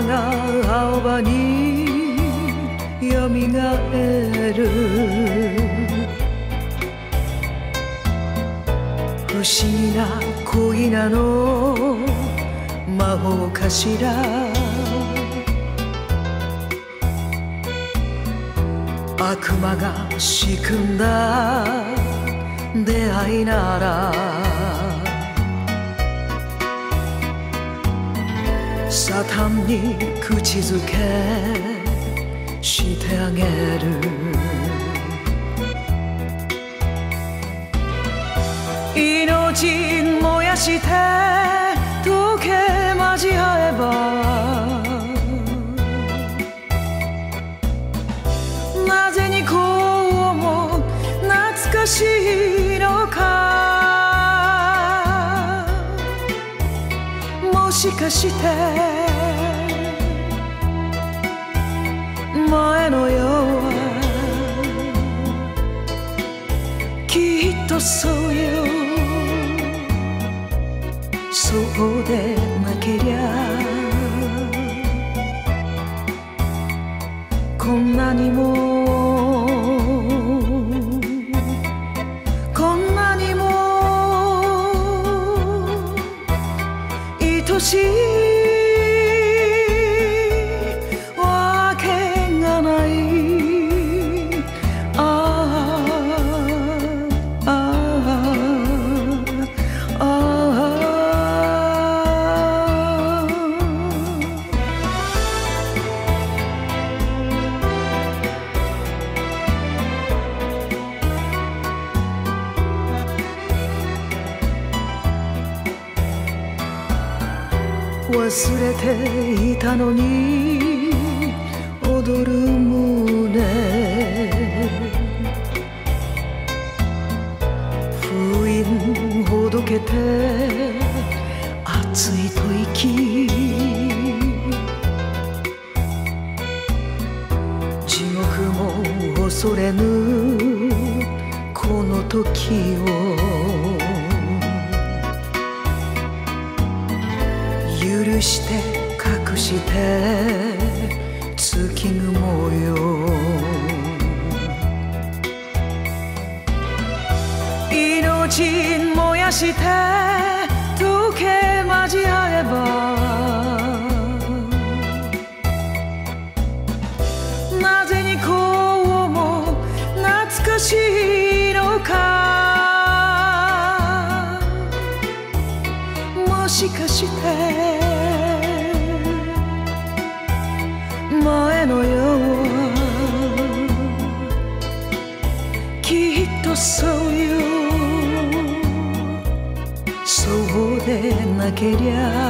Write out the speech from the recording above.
が青葉によみがえる。不思議な恋なの魔法かしら。悪魔が仕組んだ出会いならサタンに口づけしてあげる。命燃やして溶け交合えばなぜにこうも懐かしいのか。もしかして前の世はきっとそうよ。そうでなけりゃこんなにもこんなにも愛しいわけがない。忘れていたのに踊る胸。封印ほどけて熱い吐息。地獄も恐れぬこの時を許して隠して月雲よ。命燃やして溶け交合えばなぜにこうも懐かしいのか。もしかして前の世はきっとそうよ。そうでなけりゃ